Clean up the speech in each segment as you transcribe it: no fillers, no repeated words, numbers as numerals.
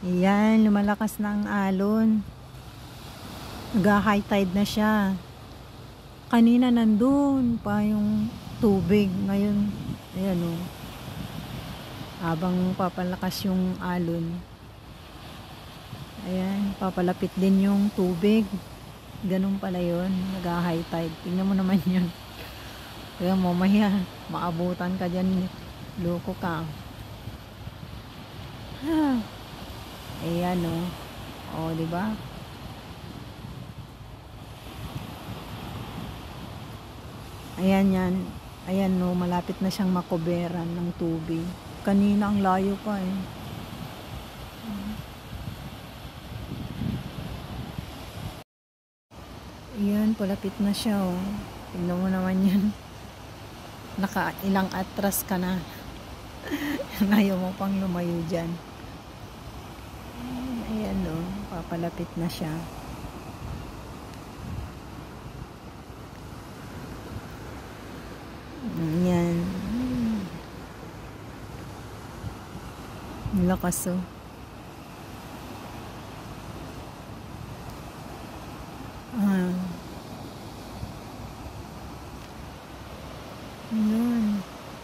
Ayan, lumalakas na ang alon. Nag-high tide na siya. Kanina nandun pa yung tubig. Ngayon, ayan o. Habang papalakas yung alon. Ayan, papalapit din yung tubig. Ganun pala yun. Nag-high tide. Tingnan mo naman yun. Kaya mamaya, maabutan ka dyan. Loko ka. Ayan o. O, diba? Ayan yan. Ayan no, malapit na siyang makoberan ng tubig. Kanina ang layo pa eh. Ayan, palapit na siya oh. Tingnan mo naman yan. Ilang atras ka na. Ayaw mo pang lumayo dyan. Ayan no, papalapit na siya. Yan. Lakas oh. Yan.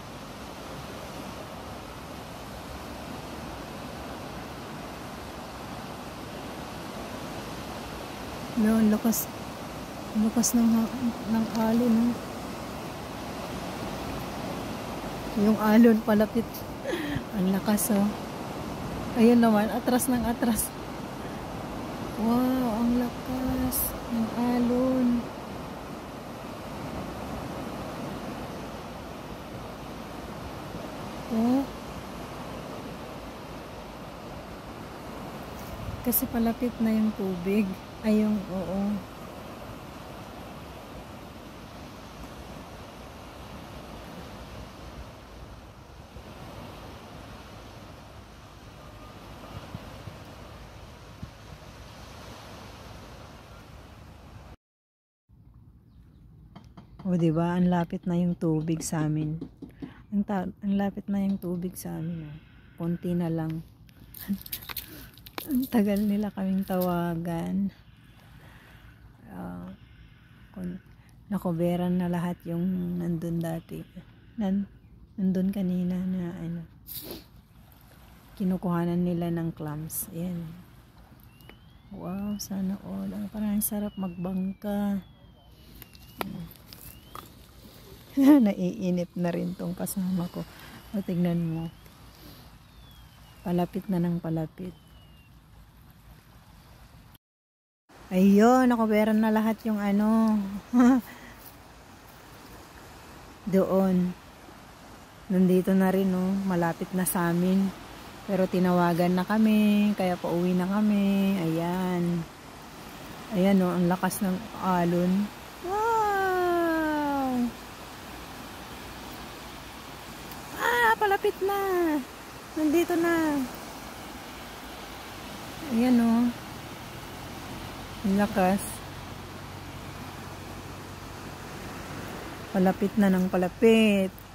Yan, lakas ng alon no? Yung alon palapit. Ang lakas oh. Ayun naman, atras ng atras. Wow, ang lakas ng alon. Oh. Kasi palapit na yung tubig. Ay yung, oo. O diba, ang lapit na yung tubig sa amin. Ang lapit na yung tubig sa amin. Konti na lang. Ang tagal nila kaming tawagan. Nakoberan na lahat yung nandun dati. Nandun kanina na ano. Kinukuhanan nila ng clams. Ayan. Wow, sana all. Parang sarap magbangka. Naiinip na rin tong kasama ko. O, tignan mo. Palapit na ng palapit. Ayun, nakoberan na lahat yung ano. Doon. Nandito na rin, oh. Malapit na sa amin. Pero tinawagan na kami. Kaya pauwi na kami. Ayan. Ayan, oh. Ang lakas ng alon. Palapit na. Nandito na. Ayan o. Lakas. Palapit na ng palapit.